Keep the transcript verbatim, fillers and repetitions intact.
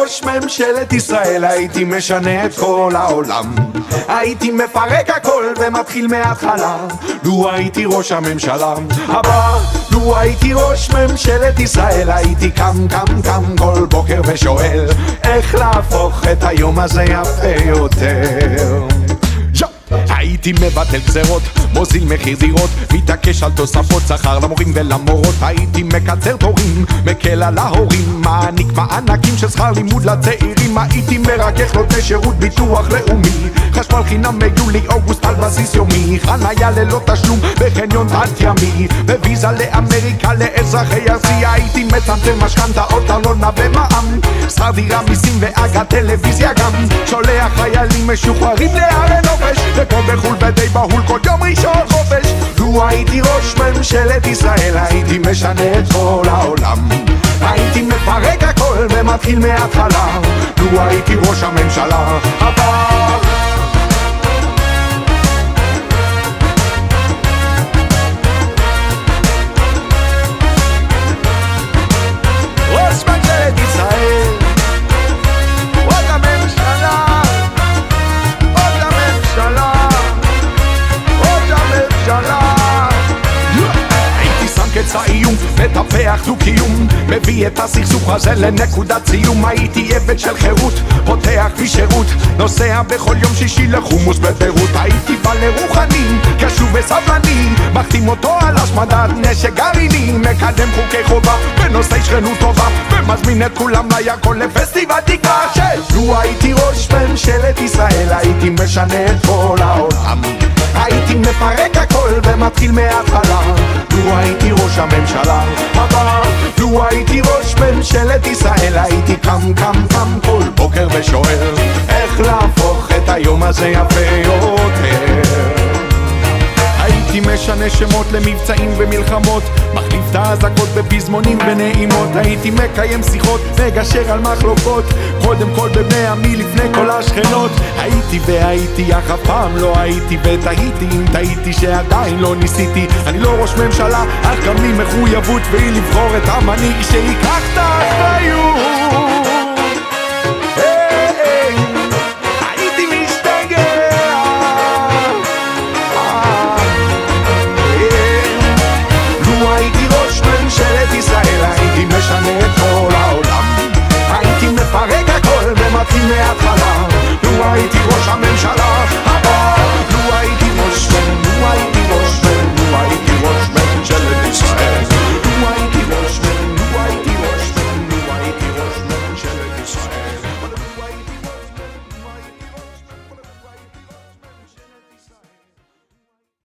ראש ממשלת ישראל הייתי משנה את כל העולם, הייתי מפרק הכל ומתחיל מההתחלה. לו הייתי ראש הממשלה הבא, לו הייתי ראש ממשלת ישראל הייתי קם קם קם כל בוקר ושואל איך להפוך את היום הזה יפה יותר. הייתי מבטל גזרות, מוזיל מחיר דירות, מתעקש על תוספות שכר למורים ולמורות. הייתי מקצר תורים, מקל על ההורים, מעניק מענקים של שכר לימוד לצעירים. הייתי מרכך נותני שירות ביטוח לאומי, חשמל חינם מיולי-אוגוסט על בסיס יומי, חניה ללא תשלום בחניון תת ימי, וויזה לאמריקה לאזרחי ארצי. הייתי מצמצם משכנתאות, ארנונה ומע"מ, שכר דירה, מיסים ואגרת טלוויזיה גם, שולח חיילים משוחררים לערי נופש, ופה בחול בדי בהול כל יום ראשון חופש. לו הייתי ראש ממשלת ישראל הייתי משנה את כל העולם, הייתי מפרק הכל ומתחיל מההתחלה. לו הייתי ראש הממשלה הבא. ראש ממשלת ישראל, ראש הממשלה, ראש הממשלה, ראש הממשלה. הייתי שם קץ האיום, מטפח דו-קיום, מביא את הסכסוך הזה לנקודת סיום. הייתי עבד של חירות, פותח בשירות, נוסע בכל יום שישי לחומוס בביירות. הייתי בעל רוחני, קשוב וסבלני, מחתים אותו על השמדת נשק גרעיני, מקדם חוקי חובה בנושאי שכנות טובה, ומזמין את כולם לירקון לפסטיבל תקווה שש. לו הייתי ראש ממשלת ישראל הייתי משנה את כל העולם, הייתי מפרק הכל ומתחיל מההתחלה. לו הייתי ראש הממשלה הבא, לו הייתי ראש ממשלת ישראל הייתי קם קם קם כל בוקר ושואל איך להפוך את היום הזה יפה יותר. הייתי משנה שמות למבצעים ומלחמות, מחליף את האזעקות בפזמונים ונעימות. הייתי מקיים שיחות, מגשר על מחלוקות, קודם כל בבני עמי לפני כל השכנות. הייתי והייתי אך אף פעם לא הייתי, ותהיתי אם תהיתי שעדיין לא ניסיתי. אני לא ראש ממשלה אך גם לי מחויבות, והיא לבחור את המנהיג שיקח את האחריות. משנה את כל העולם, הייתי מפרק הכל ומתחיל מההתחלה. לו הייתי ראש הממשלה